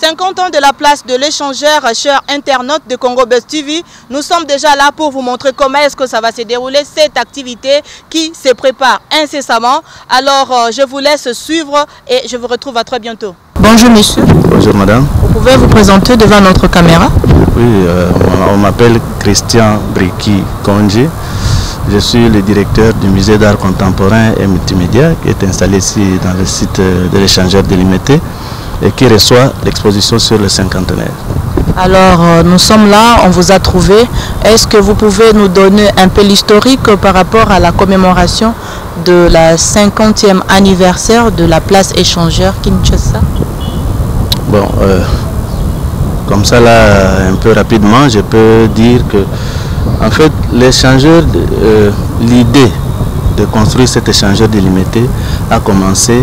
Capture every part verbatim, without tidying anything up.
cinquante ans de la place de l'échangeur, chers internautes de Congo Buzz T V. Nous sommes déjà là pour vous montrer comment est-ce que ça va se dérouler, cette activité qui se prépare incessamment. Alors, euh, je vous laisse suivre et je vous retrouve à très bientôt. Bonjour monsieur. Bonjour madame. Vous pouvez vous présenter devant notre caméra? Oui, euh, on, on m'appelle Christian Briki Konji. Je suis le directeur du musée d'art contemporain et multimédia qui est installé ici dans le site de l'échangeur délimité et qui reçoit l'exposition sur le cinquantenaire. Alors, euh, nous sommes là, on vous a trouvé. Est-ce que vous pouvez nous donner un peu l'historique par rapport à la commémoration de la cinquantième anniversaire de la place échangeur Kinshasa? Bon, euh, comme ça là, un peu rapidement, je peux dire que en fait, l'échangeur, euh, l'idée de construire cet échangeur délimité a commencé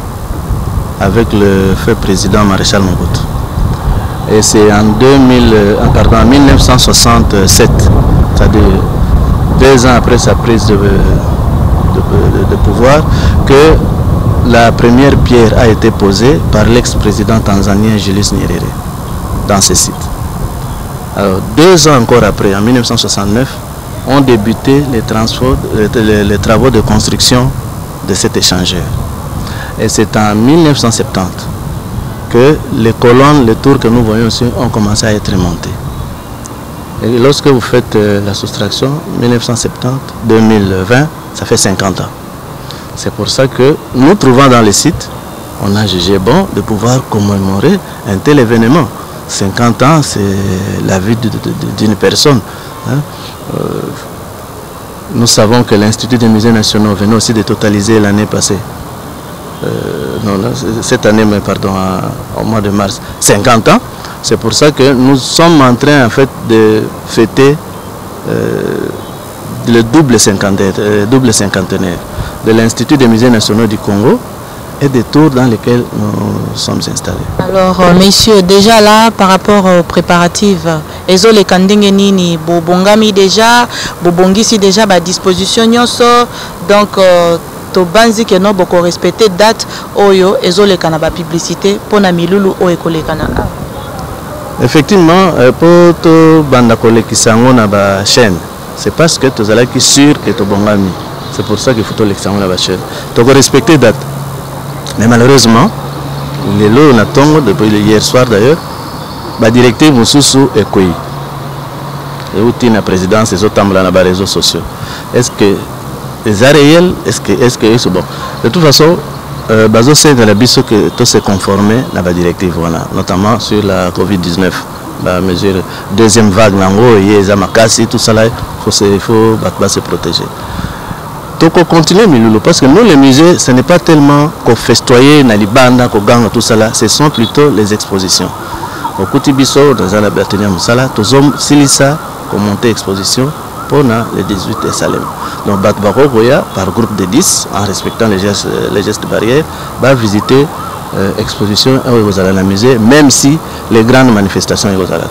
avec le feu président Maréchal Mobutu. Et c'est en, deux mille, pardon, en mille neuf cent soixante-sept, c'est-à-dire deux ans après sa prise de, de, de, de pouvoir, que la première pierre a été posée par l'ex-président tanzanien Julius Nyerere dans ce site. Alors, deux ans encore après, en mille neuf cent soixante-neuf, ont débuté les, les, les travaux de construction de cet échangeur. Et c'est en mille neuf cent soixante-dix que les colonnes, les tours que nous voyons ici, ont commencé à être montées. Et lorsque vous faites euh, la soustraction, mille neuf cent soixante-dix deux mille vingt, ça fait cinquante ans. C'est pour ça que nous trouvons dans le site, on a jugé bon de pouvoir commémorer un tel événement. cinquante ans, c'est la vie d'une personne. Hein. Euh, nous savons que l'Institut des musées nationaux venait aussi de totaliser l'année passée. Euh, non, là, cette année, mais pardon, à, au mois de mars, cinquante ans. C'est pour ça que nous sommes en train en fait de fêter euh, le double cinquantenaire, euh, double cinquantenaire de l'Institut des musées nationaux du Congo et des tours dans lesquels nous sommes installés. Alors, euh, messieurs, déjà là, par rapport aux préparatifs, ezo le kandenge nini, bobongami déjà, bobongisi déjà ba disposition nyonso, donc euh, to banzi que no boko respecter date oyo ezo le kanaba publicité pour na milulu o ekole kana. Effectivement, pour to banda kole kisango na ba chaîne, c'est parce que to zala ki sûr que to bongami. C'est pour ça qu'il faut to le kisango na ba chaîne. To respecter date. Mais malheureusement, les lots on attend depuis hier soir d'ailleurs, la directive Moussousou est quoi? Et où la présidence des autres dans les réseaux sociaux. Est-ce que les réels, est-ce que est-ce que c'est bon? De toute façon, bazo c'est dans la biso que tout s'est conformé à la directive voilà, notamment sur la Covid dix-neuf, la mesure deuxième vague nango et les amakasi tout ça là, faut se faut se protéger. Donc on continue Milulu parce que nous les musées ce n'est pas tellement qu'on festoyer na libanda qu'on gagne tout ça là, ce sont plutôt les expositions. Au Koutibiso dans la Bertenia Moussala, tous hommes silisa qu'on monter exposition pour le dix-huit et Salem. Donc Batbaro Goya par groupe de dix en respectant les gestes les gestes barrières va visiter euh, exposition et vous allez à la musée même si les grandes manifestations vous allez.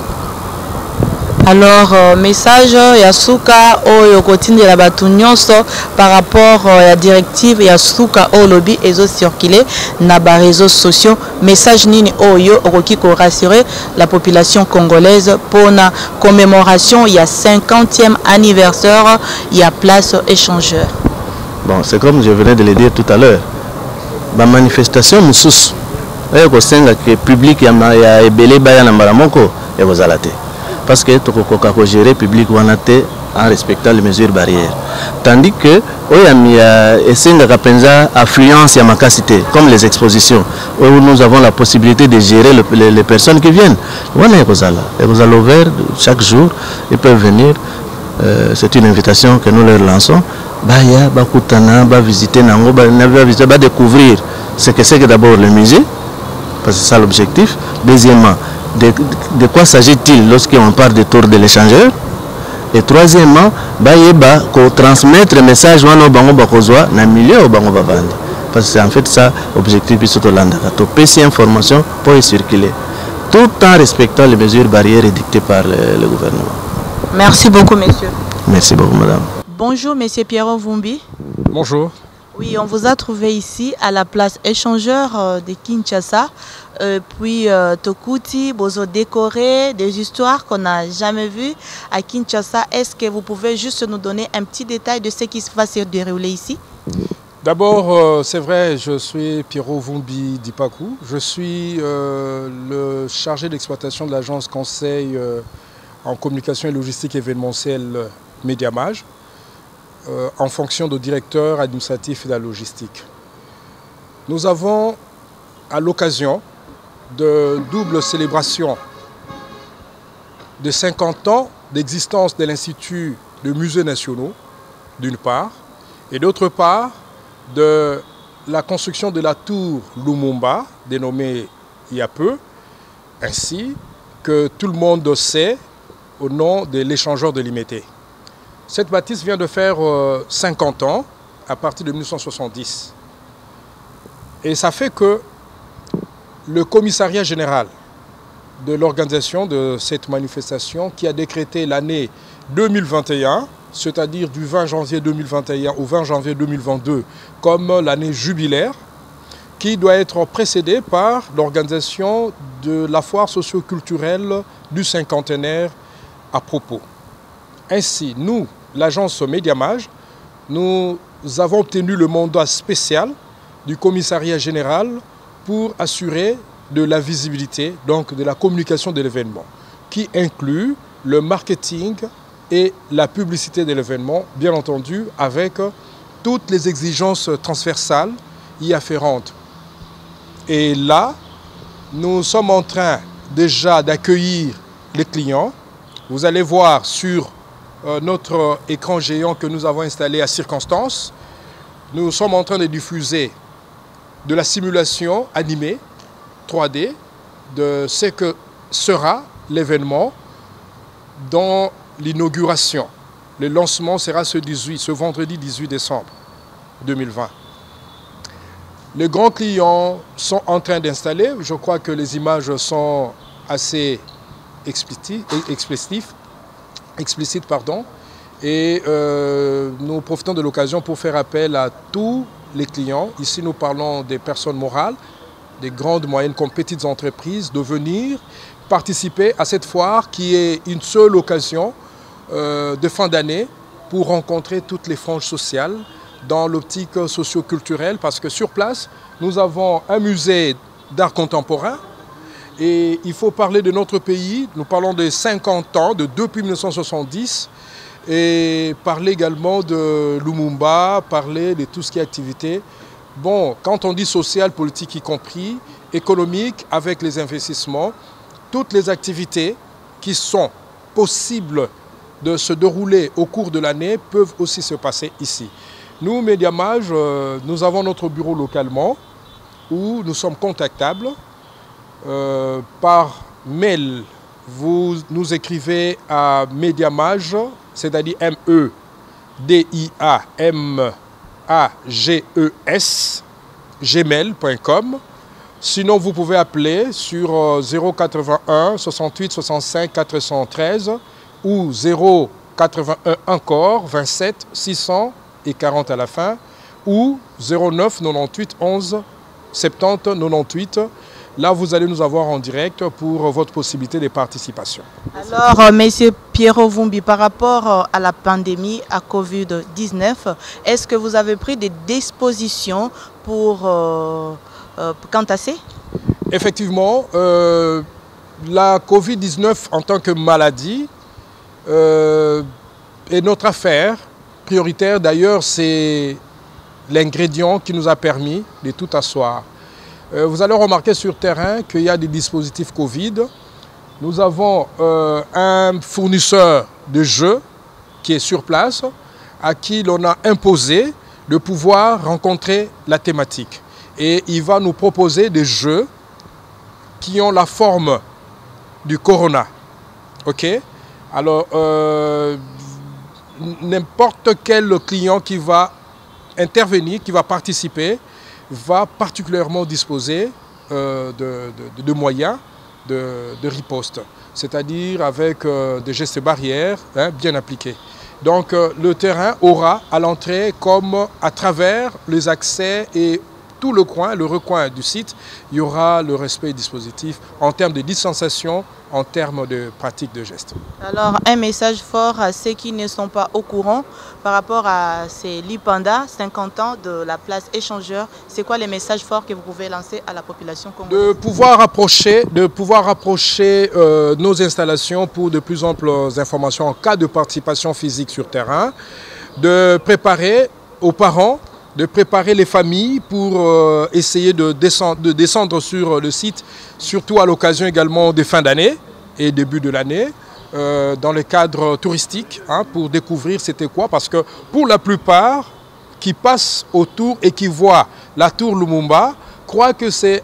Alors, euh, message Yasuka o yokotinde la batunyonso par rapport à la directive Yasuka o lobby ezo circuler na ba réseaux sociaux. Message nini oyo okoki ko rassurer la population congolaise pour la commémoration il y a cinquantième anniversaire il y a place échangeur. Bon, c'est comme je venais de le dire tout à l'heure. La manifestation mususu oyo ko senga que public ya ya ebele ba ya na mbaramoko et vous allez. Parce que tu peux gérer public en respectant les mesures barrières. Tandis que il y a affluence à ma cité, comme les expositions, où nous avons la possibilité de gérer le, les, les personnes qui viennent. Vous allez ouvert chaque jour, ils peuvent venir. Euh, C'est une invitation que nous leur lançons. Baya, bakutana, ba visiter nango, ba visiter, ba découvrir ce que c'est que d'abord le musée, parce que c'est ça l'objectif. Deuxièmement, De, de quoi s'agit-il lorsqu'on parle de tour de l'échangeur? Et troisièmement, bah, transmettre le message dans le milieu parce que c'est en fait ça l'objectif de ce P C information pour y circuler, tout en respectant les mesures barrières édictées par le, le gouvernement. Merci beaucoup, messieurs. Merci beaucoup, madame. Bonjour, monsieur Pierrot Vumbi. Bonjour. Oui, on vous a trouvé ici à la place échangeur euh, de Kinshasa. Euh, puis euh, Tokuti, Bozo décoré, des histoires qu'on n'a jamais vues à Kinshasa. Est-ce que vous pouvez juste nous donner un petit détail de ce qui va se dérouler ici? D'abord, euh, c'est vrai, je suis Pierrot Vumbi Dipakou. Je suis euh, le chargé d'exploitation de l'agence conseil euh, en communication et logistique événementielle Mediamage, euh, en fonction de directeur administratif de la logistique. Nous avons, à l'occasion de double célébration de cinquante ans d'existence de l'Institut de musées nationaux, d'une part, et d'autre part, de la construction de la tour Lumumba, dénommée il y a peu, ainsi que tout le monde sait au nom de l'échangeur de Limete. Cette bâtisse vient de faire euh, cinquante ans, à partir de mille neuf cent soixante-dix. Et ça fait que le commissariat général de l'organisation de cette manifestation, qui a décrété l'année deux mille vingt et un, c'est-à-dire du vingt janvier deux mille vingt et un au vingt janvier deux mille vingt-deux, comme l'année jubilaire, qui doit être précédée par l'organisation de la foire socio-culturelle du cinquantenaire à propos. Ainsi, nous, l'agence Mediamage, nous avons obtenu le mandat spécial du commissariat général pour assurer de la visibilité, donc de la communication de l'événement, qui inclut le marketing et la publicité de l'événement, bien entendu, avec toutes les exigences transversales y afférentes. Et là, nous sommes en train déjà d'accueillir les clients. Vous allez voir sur euh, notre écran géant que nous avons installé à Circonstance, nous sommes en train de diffuser de la simulation animée trois D de ce que sera l'événement dans l'inauguration. Le lancement sera ce, dix-huit, ce vendredi dix-huit décembre deux mille vingt. Les grands clients sont en train d'installer. Je crois que les images sont assez explicites, explicites pardon. Et euh, nous profitons de l'occasion pour faire appel à tous les clients. Ici, nous parlons des personnes morales, des grandes, moyennes, comme petites entreprises, de venir participer à cette foire qui est une seule occasion euh, de fin d'année pour rencontrer toutes les franges sociales dans l'optique socio-culturelle, parce que sur place, nous avons un musée d'art contemporain et il faut parler de notre pays. Nous parlons de cinquante ans, de depuis mille neuf cent soixante-dix, et parler également de Lumumba, parler de tout ce qui est activité. Bon, quand on dit social, politique y compris, économique, avec les investissements, toutes les activités qui sont possibles de se dérouler au cours de l'année peuvent aussi se passer ici. Nous, Mediamage, euh, nous avons notre bureau localement où nous sommes contactables euh, par mail. Vous nous écrivez à Mediamage, c'est-à-dire M E D I A M A G E S, gmail point com. Sinon, vous pouvez appeler sur zéro quatre-vingt-un soixante-huit soixante-cinq quatre cent treize ou zéro quatre-vingt-un encore vingt-sept six cents et quarante à la fin, ou zéro neuf quatre-vingt-huit onze soixante-dix quatre-vingt-huit. Là, vous allez nous avoir en direct pour votre possibilité de participation. Alors, euh, Monsieur Pierrot Vumbi, par rapport euh, à la pandémie, à Covid dix-neuf, est-ce que vous avez pris des dispositions pour euh, euh, cantasser? Effectivement, euh, la Covid dix-neuf en tant que maladie euh, est notre affaire prioritaire. D'ailleurs, c'est l'ingrédient qui nous a permis de tout asseoir. Euh, vous allez remarquer sur terrain qu'il y a des dispositifs Covid. Nous avons euh, un fournisseur de jeux qui est sur place, à qui l'on a imposé de pouvoir rencontrer la thématique. Et il va nous proposer des jeux qui ont la forme du corona. OK? Alors, euh, n'importe quel client qui va intervenir, qui va participer, va particulièrement disposer euh, de, de, de moyens de, de riposte, c'est-à-dire avec euh, des gestes barrières hein, bien appliqués. Donc euh, le terrain aura à l'entrée comme à travers les accès et tout le coin, le recoin du site, il y aura le respect du dispositif en termes de distanciation, en termes de pratique de gestes. Alors, un message fort à ceux qui ne sont pas au courant par rapport à ces Lipanda, cinquante ans de la place échangeur. C'est quoi les messages forts que vous pouvez lancer à la population congolaise? De pouvoir rapprocher, de pouvoir rapprocher euh, nos installations pour de plus amples informations en cas de participation physique sur terrain, de préparer aux parents, de préparer les familles pour euh, essayer de descendre, de descendre sur le site, surtout à l'occasion également des fins d'année et début de l'année, euh, dans le cadre touristique, hein, pour découvrir c'était quoi, parce que pour la plupart qui passent autour et qui voient la tour Lumumba, croient que c'est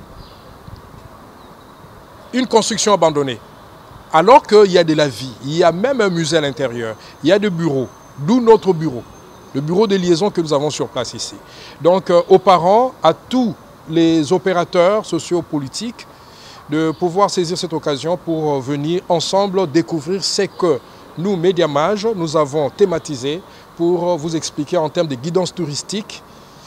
une construction abandonnée, alors qu'il y a de la vie, il y a même un musée à l'intérieur, il y a des bureaux, d'où notre bureau. Le bureau de liaison que nous avons sur place ici. Donc euh, aux parents, à tous les opérateurs sociopolitiques, de pouvoir saisir cette occasion pour euh, venir ensemble découvrir ce que nous, Médiamage, nous avons thématisé pour euh, vous expliquer en termes de guidance touristique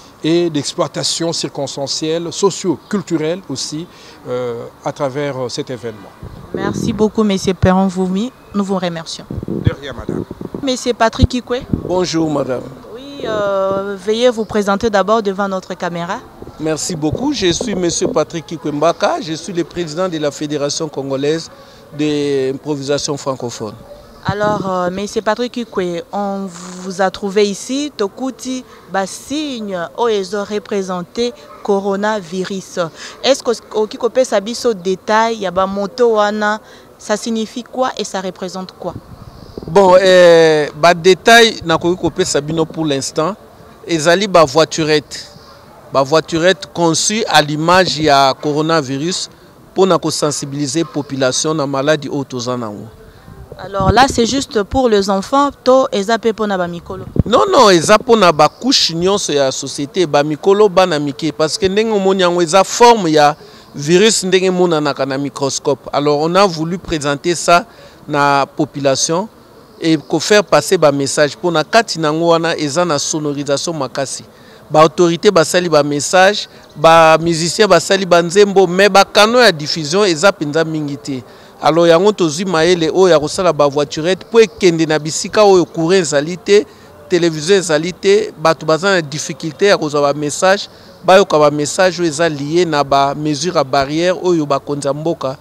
et d'exploitation circonstancielle, socio-culturelle aussi, euh, à travers euh, cet événement. Merci beaucoup, M. Perron-Voumi. Nous vous remercions. De rien, madame. Monsieur Patrick Kikwe. Bonjour, madame. Oui, euh, veuillez vous présenter d'abord devant notre caméra. Merci beaucoup. Je suis Monsieur Patrick Kikwe Mbaka. Je suis le président de la Fédération congolaise d'improvisation francophone. Alors, euh, Monsieur Patrick Kikwe, on vous a trouvé ici. Tokuti Bassigne, Oezo représenté coronavirus. Est-ce que au Kikope Sabiso détail, Yaba Moto Wana, ça signifie quoi et ça représente quoi? Bon, euh, bah détail nakoki kopé sabino pour l'instant. Ezali ba voiturette, ba voiturette conçue à l'image ya coronavirus pour nako sensibiliser population na maladie autozanango. Alors là c'est juste pour les enfants, to ezape pona ba mikolo. Non non, ezapo na ba couche nyonso ya société ba mikolo bana mike parce que ndenge omoni yango eza forme ya virus ndenge mona na kana microscope. Alors on a voulu présenter ça na population et ko faire passer ba message pour na kati nango wana eza na sonorisation makasi. Ba autorité ba sali ba message, ba musicien ba sali ba nzembo mais ba canon ya diffusion eza penza mingité. Alors yango tozui maele o ya kosala ba voiturette pour ekende na bisika o courant ezalité, télévision ezalité, batu baza na difficulté ya kozwa ba message, ba yo ka ba message eza lié na ba mesure à barrière oyo ba konza mboka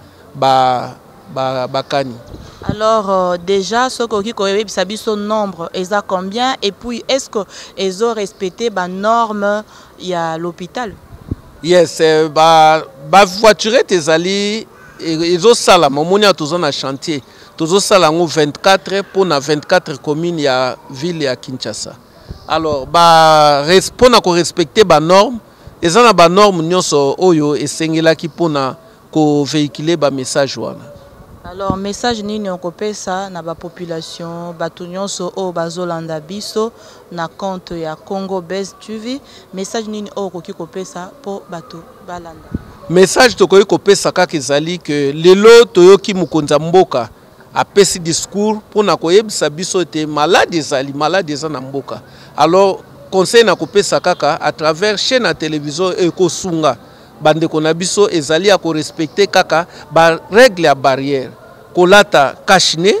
ba ba bakani. Alors euh, déjà ce qui est son nombre est à combien et puis est-ce que ils ont respecté les normes il y a l'hôpital? Yes, ba ba voiture tes ali ils ont ça là mon a tous en chantier tous ça là vingt-quatre pour na vingt-quatre communes ya ville ya Kinshasa. Alors ba répondre à respecter ba normes ils ont ba normes nyonso oyo esengela ki pona ko véhiculer ba message wana. Alors message nini okopé ça na ba population batu nyonso o bazolanda biso na compte ya Congo Best T V message nini okoki kopé ça pour batu balanda. Message tokoki kopé ça kaka ezali que lelo toyoki mukonza mboka apesi discours pour na koyebisa biso te malade ezali malade eza na mboka. Alors conseil na kopé ça kaka à travers chaîne à télévision ekosunga bande kona biso ezali a ko respecter kaka ba règle ya barrière kolata kashine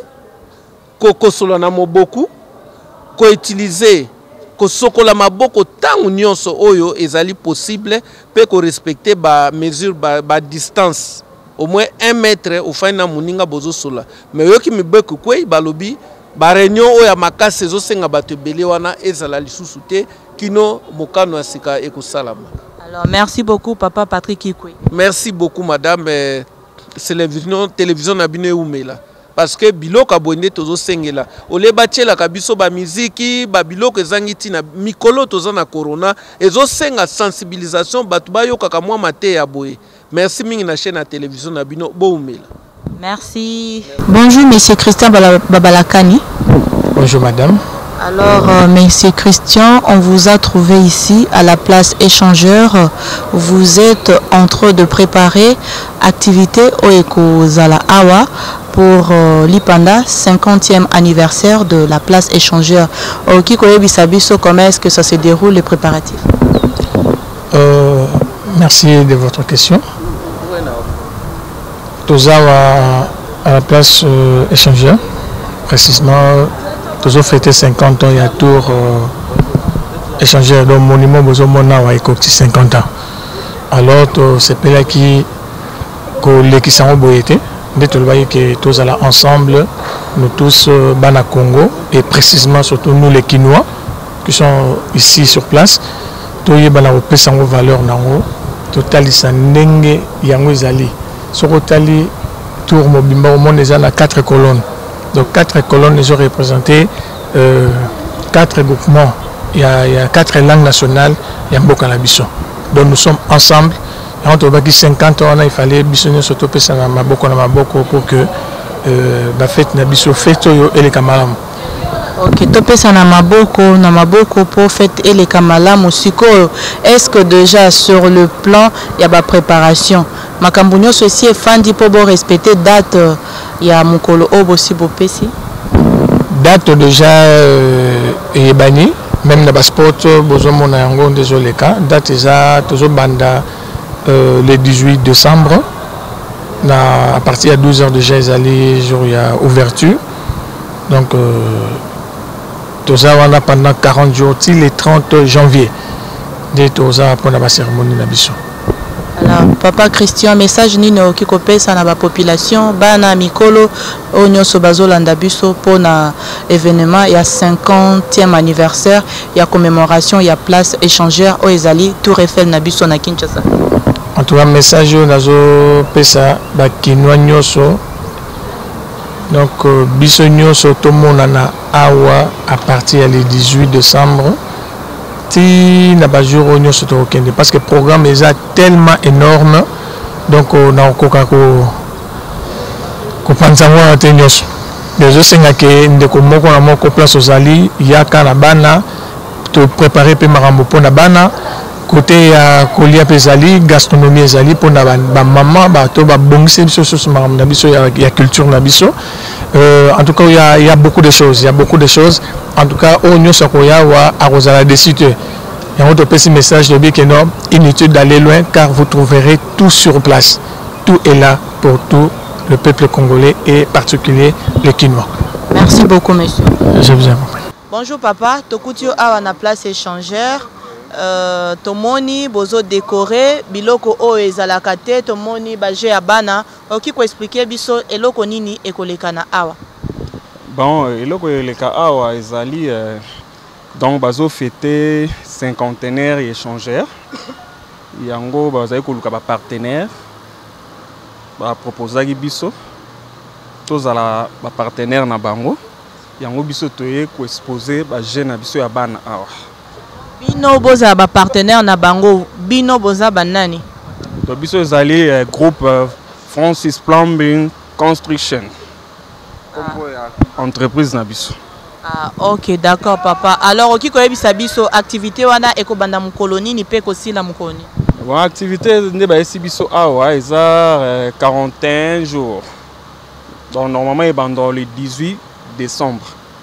ko kosola na moboku ko utiliser ko sokola maboko tangu nyonso oyo ezali possible pe ko respecter ba mesure ba, ba distance au moins un mètre au fin na muninga bozo sola mais yo ki mibeko kwei balobi ba réunion oya makase zo senga bato belé wana ezala lisusu te kino mokano asika ekosalama. Alors merci beaucoup papa Patrick Kikwe. Merci beaucoup madame. C'est la télévision na bino eumela parce que biloko abonde tozo sengela ole batiela kabiso ba muziki ba biloko ezangiti na mikolo toza na corona ezo senga sensibilisation batu bayoka ka mwa mate ya boye. Merci mingi na chaîne na télévision na bino boumela. Merci. Bonjour monsieur Christian Babalakani. Bonjour madame. Alors, euh, Monsieur Christian, on vous a trouvé ici à la place échangeur. Vous êtes en train de préparer activité au Ekozala Awa pour euh, l'Ipanda cinquantième anniversaire de la place échangeur. Au Kikoye Bisabiso, comment est-ce que ça se déroule les préparatifs? euh, Merci de votre question. Tozawa à la place euh, échangeur, précisément, Tozo fêté cinquante ans, il y a tour euh, échangeur, donc monument Bozomona wa Ekoti cinquante ans. Alors, c'est là qui qui sont boyété, dès que tous là ensemble, nous tous euh, Bana Congo et précisément surtout nous les Kinois qui sont ici sur place, tous les Bana au pesango valeur nango, total isanenge yango ezali. Sorotali tour mobimba au monde déjà na quatre colonnes. Donc quatre colonnes ils ont représenté euh, quatre groupements. Il y, a, il y a quatre langues nationales, il y a beaucoup Biso. Donc nous sommes ensemble. Et entre cinquante ans, il fallait bisonner surtout pour que la fête Nabiso fête et les Kamalam. Ok, topesa na maboko na maboko pour fête et les Kamalam aussi. Est-ce que déjà sur le plan il y a la préparation? Makambunyo ceci est fandi pour respecter date il y a mukolo obo si bopesi. Date déjà est banni. Même dans le sport, désolé, date déjà toujours banda euh, le dix-huit décembre. Na, à partir de douze heures déjà, il y a ouverture. Donc, tout ça, on a pendant quarante jours, le trente janvier, dès tout ça pour la cérémonie Nabiso. Alors, Papa Christian, message nino qui copie ça na la population, bana mikolo, onyo sobazo landabiso pour na événement, il y a cinquantième anniversaire, il y a commémoration, il y a place échangeur au Ezali, Tour Eiffel nabiso na Kinshasa. En tout cas, message nazo pesa ba kinwa nyoso. Donc biso nyoso to monana awa à partir du dix-huit décembre. Si n'a pas jour parce que le programme est tellement énorme, donc on a encore qu'on pense à moi atteignos. Les autres c'est que nous avons qu'on a mon place aux alliés, il y a quand la bana te préparer pour marambo pour la bana côté à colia pesali gastronomie ezali pour na maman ba to ba bongse biso sur marambo biso il y a culture na biso. Euh, en tout cas, il y, a, il y a beaucoup de choses. Il y a beaucoup de choses. En tout cas, au New Sakoya ou à Rosala des sites. Il y a un petit message de Bikeno. Inutile d'aller loin car vous trouverez tout sur place. Tout est là pour tout le peuple congolais et particulier les Kinois. Merci beaucoup, monsieur. Je vous en prie. Bonjour, papa. Tokutio a na place échangeur. Euh, tomoni bozo décoré biloko o ezalakate tomoni baje abana oki ko expliquer biso eloko nini ekolekana awa. Bon, eloko eleka awa ezali euh, donc bazo fêter cinquantenaire et échangeur yango bazali koluka ba partenaire ba proposaki biso tozala ba partenaire na bango yango biso toye ko exposer ba jeune na biso ya bana awa. Bino boza ba partenaire na bango bino boza banani? To biso ezali euh, groupe euh, Francis Plumbing Construction. Ah. Entreprise na biso. Ah OK, d'accord papa. Alors oki ko yebisa biso activité wana eko banda mukoloni ni pe ko sila mukoni. Bon activité ne ba esi biso awa eza euh, quarante et un jours. Donc normalement il banda le dix-huit décembre.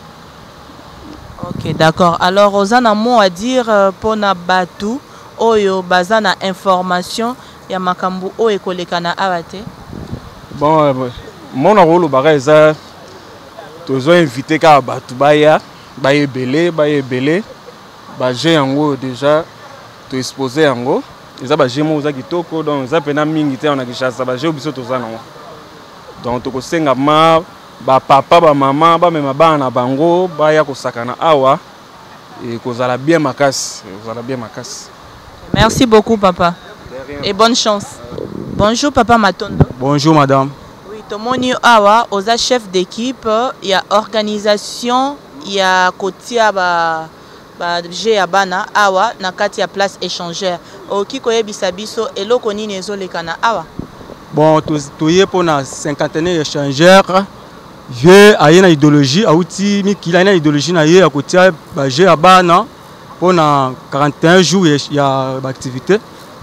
Ok, d'accord. Alors, Ozana mot à dire euh, pour na batu oyo bazana information ya makambu o ekolekana awate. Bon, euh, mon rôle bagay ça tozo invité ka batu baya, baye belé, baye belé, ba j'ai yango déjà to exposer yango. Eza ba j'ai mo za kitoko donc za pena mingi te on a kishasa ba j'ai biso toza nango. Donc to ko senga ma ba papa ba maman ba mema bana bango ba ya kosakana awa et kozala bien makasi kozala bien makasi. Merci beaucoup papa et bonne chance. Bonjour papa Matondo. Bonjour madame. Oui, tomoni awa oza chef d'équipe, il y a organisation, il y a kotia ba ba G abana awa na kati ya place échangeur. Oki koyebisa biso eloko nini ezolekana awa. Bon, toye pour na cinquantenaire échangeur. Je ai une idéologie, outil mikila une idéologie na ye à côté bah j'ai abana pour na quarante et un jours il y a activité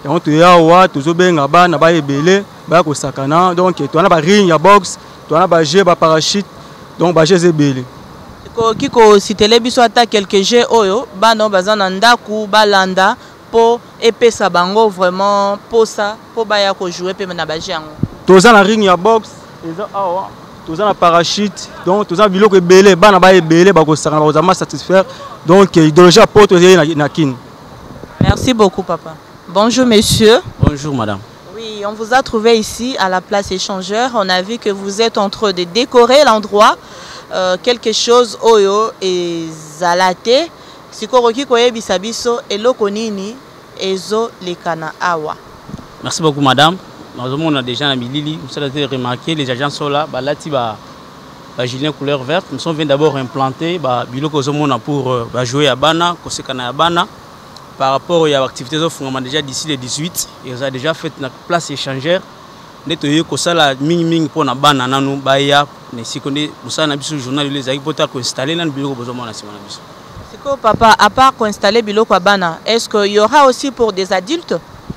yango toya awa tozobenga bana bayebele baya kosakana donc toana ba ring ya box toana ba jeu ba parachute donc ba jeux ebele koki kositele biso ata quelques jeux oyo bana baza na ndaku balanda po epesa bango vraiment posa po baya kojouer pe na ba jeux yango toza na ring ya box eza awa toza na parachute donc toza biloko ebele bana bayebele bakosakana bakozama satisfaire donc idéologie ya poto ezali na kini. Merci beaucoup, papa. Bonjour, monsieur. Bonjour, madame. Oui, on vous a trouvé ici à la place échangeur. On a vu que vous êtes en train de décorer l'endroit. Euh, quelque chose, oyo et zalate. Sikoroki koye bisabiso eloko nini ezo lekana awa. Merci beaucoup, madame. On a déjà un milili. Vous avez remarqué, les agents sont là. Balati ba ba gilet couleur verte. Nous sommes d'abord implantés. Ba biloko zomona pour jouer à bana, kosekana à bana. Par rapport aux activités offrant déjà d'ici les dix-huit, ils ont déjà fait une place échangère. Nettoyer que ça la ming ming pour na bana nanu baya ne si connaît ça na biso journal les aïe pour installer dans le bureau besoin na simana biso. C'est quoi papa à part qu'on installer bureau kwa bana, est-ce qu'il y aura aussi pour des adultes?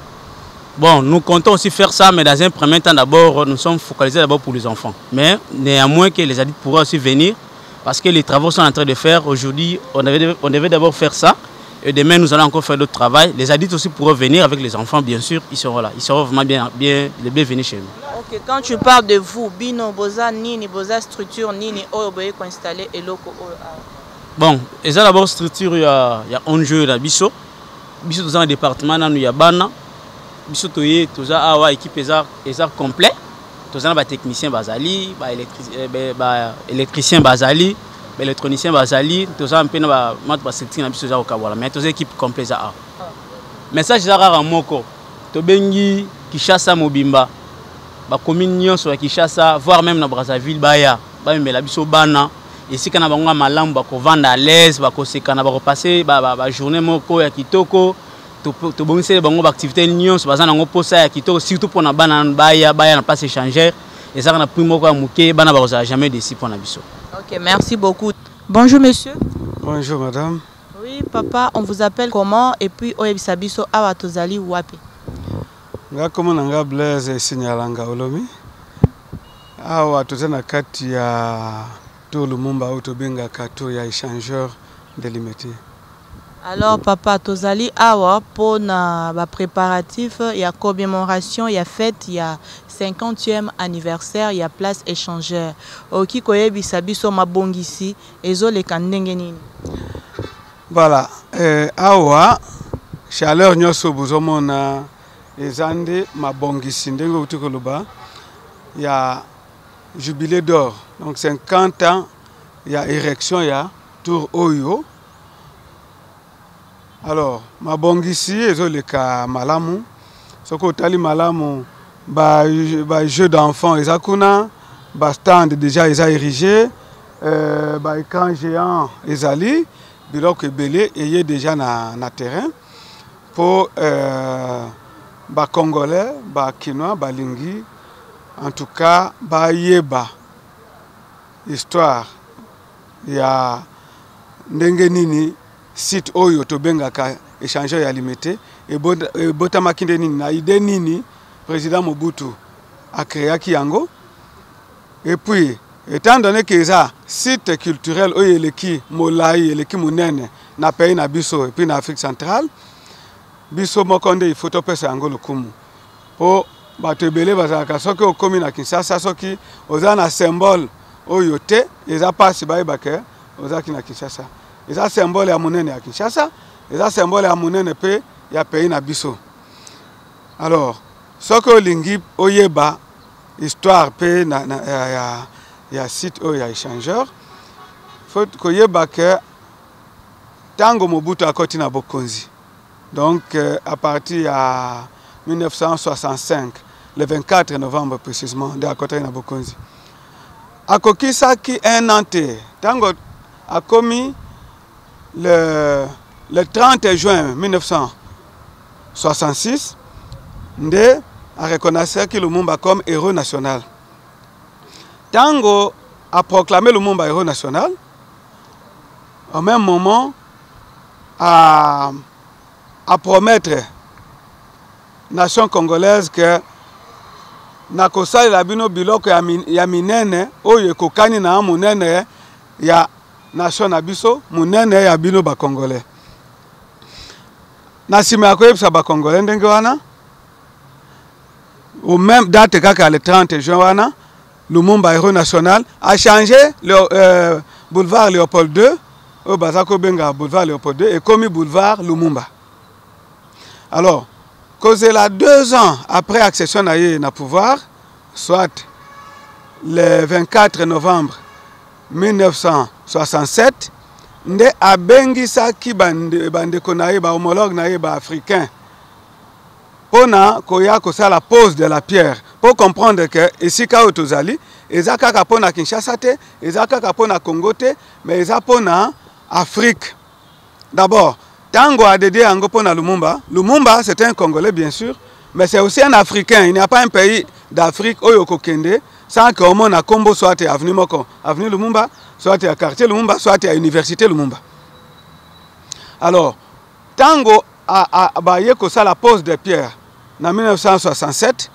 Bon, nous comptons aussi faire ça, mais dans un premier temps d'abord, nous sommes focalisés d'abord pour les enfants. Mais néanmoins que les adultes pourraient aussi venir parce que les travaux sont en train de faire aujourd'hui. On devait on devait d'abord faire ça. Et demain, nous allons encore faire d'autres travail. Les adultes aussi pourront venir avec les enfants, bien sûr. Ils seront là. Ils seront vraiment bien, bien les bienvenus chez nous. Ok, quand tu parles de vous, Bino, Boza, Nini, Boza, structure, Nini, Oyoboye, qu'on installer et loko. Bon, et ça d'abord, structure, il y a un jeu là, Bisso. Bisso, dans un département, il y a Bana. Bisso, il y a une équipe complet. Il y a un technicien Bazali, un électricien Bazali. L'électronicien Bazali, tout ça un peu na mat basecting na biso za okabala mais tous équipe complète a. Message za rara moko. To bengi Kinshasa Mobimba. Ba commune nyonso ya Kinshasa voire même na Brazzaville baya. Ba mela biso bana. Ici kana bango malamu ba ko vendre à l'aise, ba ko sekana ba ko passer ba ba journée moko ya kitoko. To to bongise bango ba activité nyonso bazana ngo posa ya kitoko surtout pour na bana baya baya na place échangère. Et ça na primo ko muke bana ba ko jamais déci pour na biso. Ok, merci beaucoup. Bonjour monsieur. Bonjour madame. Oui papa, on vous appelle comment et puis oyebisabiso awa tozali wapi? Nga komo nanga Blaise signalanga olomi. Awa tozana kati ya Tour Lumumba au tobenga kato ya échangeur délimité. Alors papa tozali awa pour na ba préparatif, il y a commémoration, il y a fête, il y a cinquantième anniversaire, il y a place échangeur. Oki koyebi sabiso mabongisi ezo le kandenge nini. Voilà, euh, awa chaleur nyoso bozomona ezande mabongisi ndenge utukoloba. Il y a jubilé d'or. Donc cinquante ans, il y a érection, il y a Tour Oyo. Alors, mabongisi ezo le ka malamu. Soko tali malamu ba ba jeu d'enfants ezakuna, ba stand déjà ils a érigé, euh ba écran géant ezali, biloko ebele eye déjà na na terrain pour euh ba congolais, ba kinois, ba lingi en tout cas ba yeba histoire ya ndenge nini site oyo tobengaka échangeur ya limité et bota makinde nini na idée nini président Mobutu a créé Kiango. Et puis étant donné que ça site culturel oyo eleki molai eleki munene na pays na biso et puis na Afrique centrale biso mokonde il faut topesa yango lokumu po bato ebele bazalaka soki okomi na Kinshasa soki oza na symbole oyo te eza pasi bayebake ozaki na Kinshasa. Eza symbole ya monene ya Kinshasa, eza symbole ya monene pe ya pays na biso. Alors, soko olingi oyeba histoire pe na, na ya, ya, ya site oyo ya échangeur, faut koyeba ke tango Mobutu akoti na bokonzi. Donc euh, à partir ya mille neuf cent soixante-cinq, le vingt-quatre novembre précisément, de akoti na bokonzi. Akokisaki un an te, tango akomi Le, le trente juin mille neuf cent soixante-six, Ndé a reconnu que Lumumba comme héros national. Tango a proclamé Lumumba héros national, au même moment, à, à promettre nation congolaise que na kosalela bino biloko ya, min, ya minene oyo ekokani na munene ya nation na biso munene ya bino ba congolais. Na sima ya koyebisa ba congolais ndenge wana au même date kaka le trente juin wana Lumumba héros national a changé le euh, boulevard Léopold deux au Bazako Benga boulevard Léopold deux et commis boulevard Lumumba. Alors cause là deux ans après accession na ye na pouvoir, soit le vingt-quatre novembre mille neuf cent soixante-sept, nde abengisa ki bande bandeko na ye ba homologue na ye ba africain pona koya kosa la pose de la pierre pour comprendre que esika otozali eza kaka pona Kinshasa te, eza kaka pona Congo te, mais eza pona Afrique. D'abord tango a dédié yango pona Lumumba. Lumumba c'est un Congolais bien sûr, mais c'est aussi un Africain. Il n'y a pas un pays d'Afrique oyo kokende sans que on a combo soit à avenue Moko, avenue Lumumba, soit à quartier Lumumba, soit à université Lumumba. Alors tango a a baye ko ça la pose de pierre en mille neuf cent soixante-sept,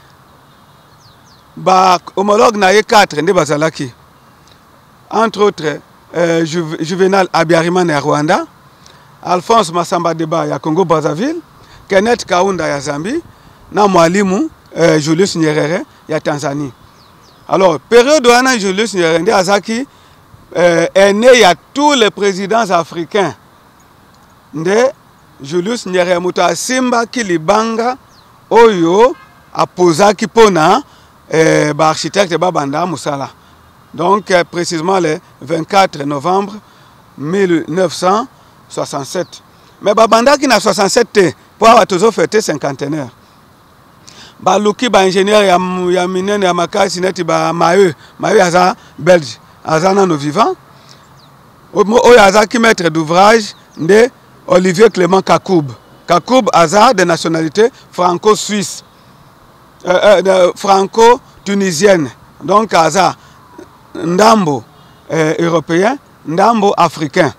ba homologue na ye quatre nde bazalaki, entre autres euh, Ju Juvenal Abiyarimana ya Rwanda, Alphonse Massamba Deba ya Congo Brazzaville, Kenneth Kaunda ya Zambie, na mwalimu euh, Julius Nyerere ya Tanzanie. Alors période wana Julius Nyerere nde azaki euh, est né ya tous les présidents africains. Nde Julius Nyerere muto asimba ki libanga oyo apozaki pona eh, ba architecte babanda musala. Donc eh, précisément le vingt-quatre novembre mille neuf cent soixante-sept. Mais babanda ki na soixante-sept te pour avoir toujours fêté cinquantenaire. Ba luki ba ingénieur ya, ya minene ya makasi neti ba Maeu, Maeu aza belge, aza nano vivant. Oyo aza ki maître d'ouvrage nde Olivier Clément Kakoub. Kakoub aza de nationalité franco-suisse, euh, euh, franco-tunisienne. Donc aza ndambo euh, européen, ndambo africain.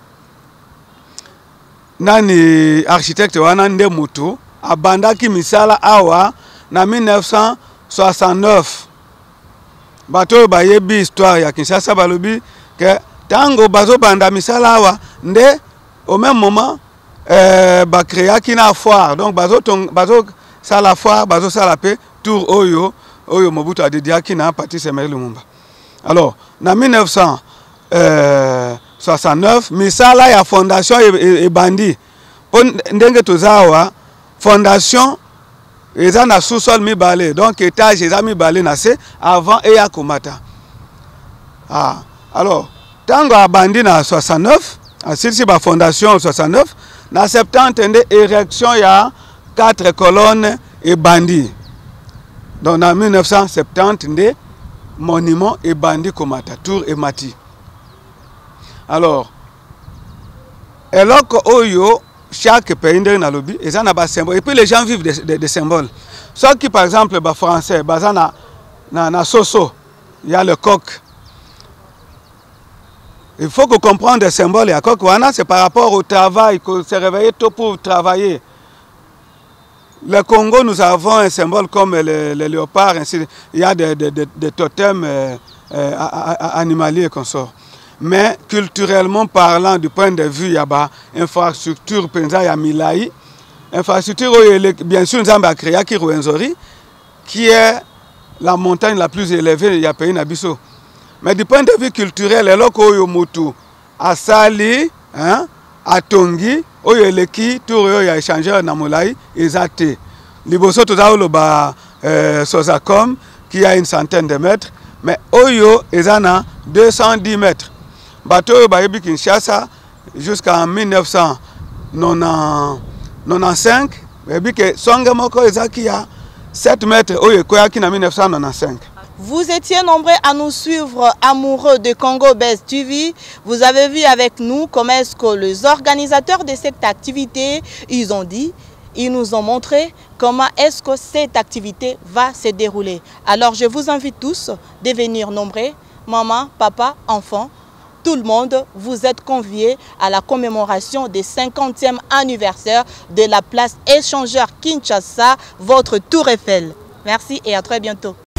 Nani architecte wana nde mutu abandaki misala awa na mille neuf cent soixante-neuf. Bato bayebi histoire ya Kinshasa balobi que tango bazo banda misala awa nde au même moment euh, ba créa ki na foire, donc bazo tong, bazo sala foire, bazo sala pe tour oyo oyo Mobutu adedia ki na Patrice Emery Lumumba. Alors na mille neuf cent soixante-neuf misala ya fondation e, e, e bandi pon ndenge tozawa fondation eza na sous-sol mibale, donc étage eza mibale na se avant e ya komata. Ah, alors tango abandi na soixante-neuf asili ba fondation soixante-neuf na septante nde érection ya quatre colonnes et bandi. Donc en mille neuf cent soixante-dix nde monument et bandi komata tour et mati. Alors eloko oyo chaque pays nde na lobi eza na ba symbole et puis les gens vivent des de, de symboles. Ceux qui par exemple ba français baza na na, na soso, il y a le coq. Il faut que comprendre les symboles et à quoi c'est par rapport au travail, que se réveiller tôt pour travailler. Le Congo, nous avons un symbole comme le, le léopard, ainsi, il y a des, des, des, des totems euh, euh, animaliers qu'on sort. Mais culturellement parlant, du point de vue, il y a une infrastructure, il y a Milaï, infrastructure, bien sûr, nous avons créé Kirouenzori, qui est la montagne la plus élevée, il y a pays Nabiso. Mais du point de vue culturel, les locaux oyo mutu asali, hein, atongi, oyo eleki, tout oyo ya échangeur na molai, ezate. Liboso toza olo ba euh, Sozacom, qui a une centaine de mètres, mais oyo ezana deux cent dix mètres. Bato oyo ba yebi Kinshasa jusqu'en mille neuf cent quatre-vingt-quinze, yebi ke songe moko ezaki ya sept mètres oyo koyaki na mille neuf cent quatre-vingt-quinze. Vous étiez nombreux à nous suivre, amoureux de Congo Buzz T V. Vous avez vu avec nous comment est-ce que les organisateurs de cette activité, ils ont dit, ils nous ont montré comment est-ce que cette activité va se dérouler. Alors je vous invite tous de venir nombreux, maman, papa, enfants, tout le monde, vous êtes conviés à la commémoration des cinquantième anniversaire de la place Échangeur Kinshasa, votre Tour Eiffel. Merci et à très bientôt.